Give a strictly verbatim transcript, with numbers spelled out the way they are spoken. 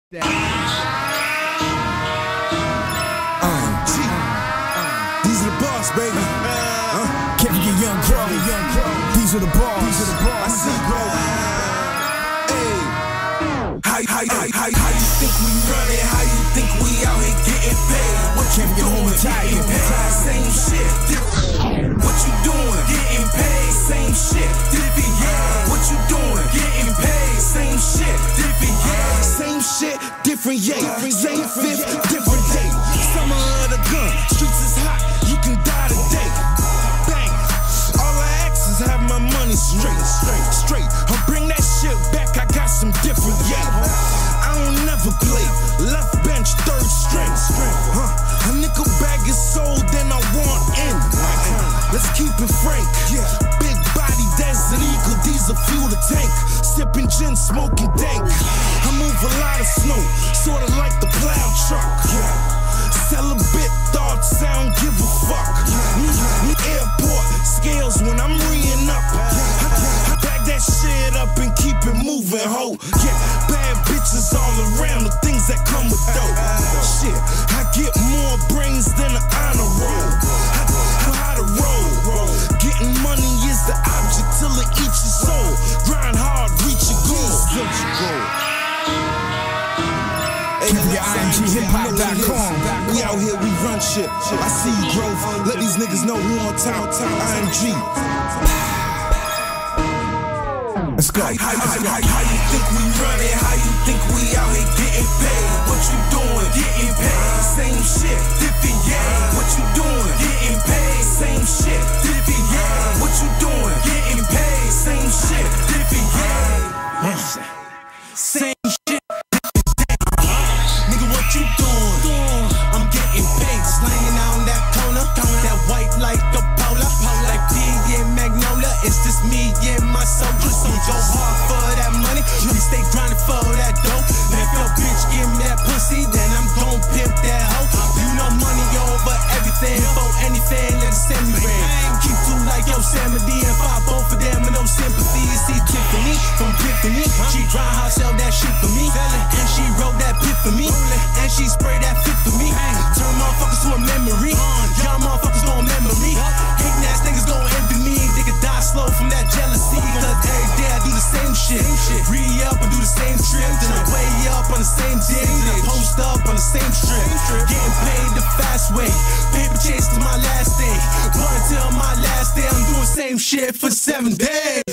Uh, G. These are the boss, baby. Uh, Can't forget Young Crow. These are the boss. These are the boss. I see, bro. Hey. How, how, how, how, how you think we run it? How you think we out here getting paid? What you doing? Getting paid. Same shit. What you doing? Getting paid. Same shit. Different, yeah. What you doing? Getting paid. Same shit. Different, yeah. Same shit. Different, yeah. Same fifth. Different day. Summer of the gun. Streets is hot. You can die today. Bang. All I ask is have my money straight. Straight. Straight. I'll bring that shit back. I got some different, yeah. I don't never play. Left bench, third string. Huh. A nickel bag is sold, then I want in. Let's keep it frank. Yeah. Big body, Desert Eagle, diesel fuel the tank. Sipping gin, smoking dank. I move a lot of snow, sorta like the plow truck. Yeah. Sell a bit, thoughts, I don't give a fuck. Me, me airport scales when I'm reeing up. I, I bag that shit up and keep it moving, ho. Yeah, bad bitches all around, the things that come with dope. Shit, I get more brains than an honor roll. I, I know how to roll. Getting money is the object till it eats your soul. Grind hard, reach your goals. Reach your goal. Keep your I M G hip hop dot com. We out here, we run shit. I see you, growth. Let these niggas know who on time. I M G. Let's go. How, how, how, how, how you think we run it? How you think we out here getting paid? What you doing? Getting paid. Same shit. Different, yeah. What you doing? Getting paid. Same shit. Different, yeah. What you doing? Getting paid. Same shit. Different, yeah. Same shit. Nigga, what you doing? I'm getting paid. Slanging on that corner. That white like the polar. Like P and Magnolia. It's just me and my soldiers. So go hard for that money. You stay grinding for that dough. Now if your bitch give me that pussy, then I'm gon' pimp that hoe. You know money over everything. For anything, let it send me ring. Keep two like Yosemite and five both for them with no sympathy. You see Tiffany from Tiffany. She grind hard, sell that shit for me. And she wrote that pit for me. And she sprayed that fit for me. Turn motherfuckers to a memory. Y'all motherfuckers gon' remember me. Hating ass niggas gon' envy me. They could die slow from that jealousy. Cause every day I do the same shit. Re-up and do the same trip. Then I way up on the same dick. Then I post up on the same strip. Getting paid the fast way. Paper chase to my last day. Run until my last day. I'm doing same shit for seven days.